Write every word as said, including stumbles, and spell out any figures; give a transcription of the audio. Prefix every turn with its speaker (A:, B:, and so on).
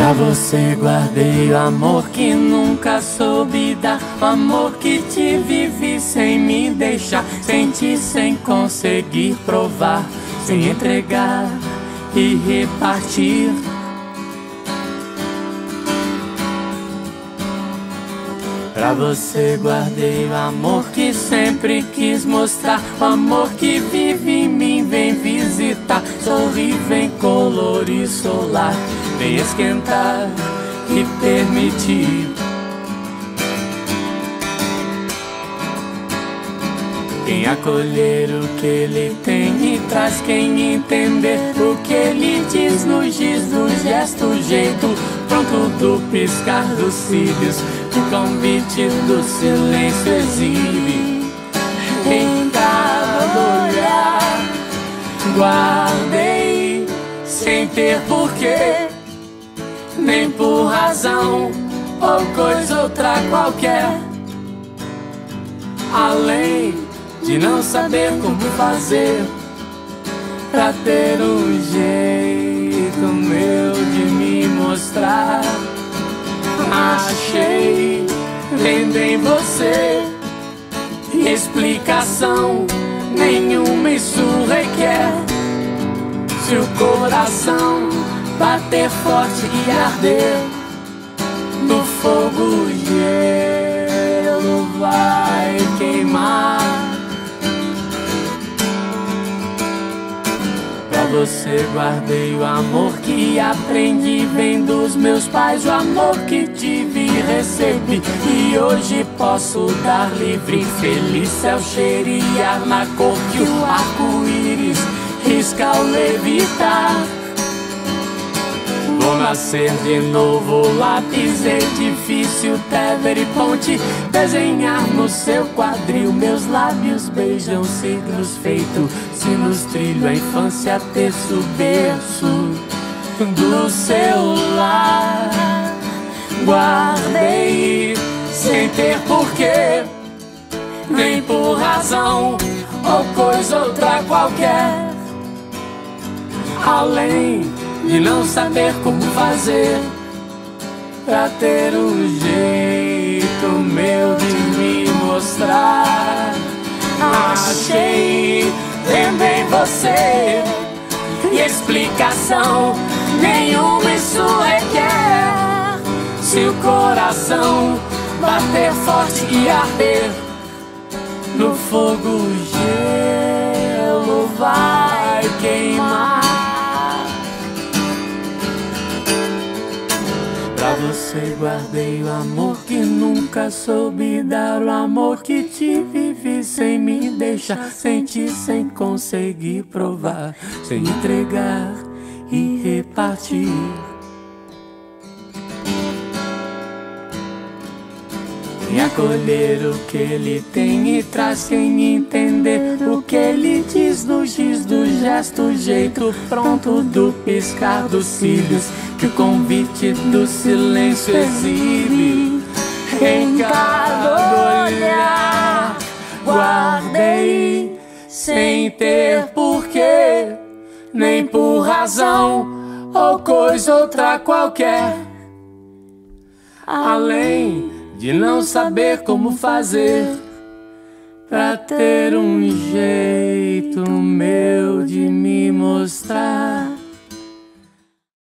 A: Pra você guardei o amor que nunca soube dar, o amor que te vivi sem me deixar, senti sem conseguir provar, sem entregar e repartir. Pra você guardei o amor que sempre quis mostrar, o amor que vive em mim, vem visitar, sorri, vem colorir solar, vem esquentar e permitir. Quem acolher o que ele tem e traz, quem entender o que ele diz, no giz do gesto, jeito pronto do piscar dos cílios, o convite do silêncio exibe. Em cada olhar guardei, sem ter porquê, nem por razão ou coisa outra qualquer, além de não saber como fazer pra ter um jeito meu de me mostrar. Achei vendo em você explicação nenhuma, isso requer. Se o coração bater forte e arder no fogo, o gelo vai queimar. Pra você guardei o amor que aprendi, vem dos meus pais, o amor que tive e recebi, e hoje posso dar livre. Feliz céu cheirar na cor que o arco-íris risca ao levitar. Vou nascer de novo, lápis, edifício, Tever e ponte, desenhar no seu quadril. Meus lábios beijam signos feito sinos, trilho a infância, terço, berço do seu lar. Guardei sem ter porquê, nem por razão ou coisa outra qualquer, além de não saber como fazer pra ter um jeito meu de me mostrar. Achei vendo em você explicação nenhuma, isso requer. Se o coração bater forte e arder no fogo, o gelo vai queimar. Pra você guardei o amor que nunca soube dar, o amor que te vivi sem me deixar, senti sem conseguir provar, sem entregar e repartir. Quem acolher o que ele tem e traz, quem entender o que ele diz, no giz do gesto, jeito pronto do piscar dos cílios, que o convite do silêncio exibe. Em cada olhar guardei, sem ter porquê, nem por razão ou coisa outra qualquer, além de não saber como fazer pra ter um jeito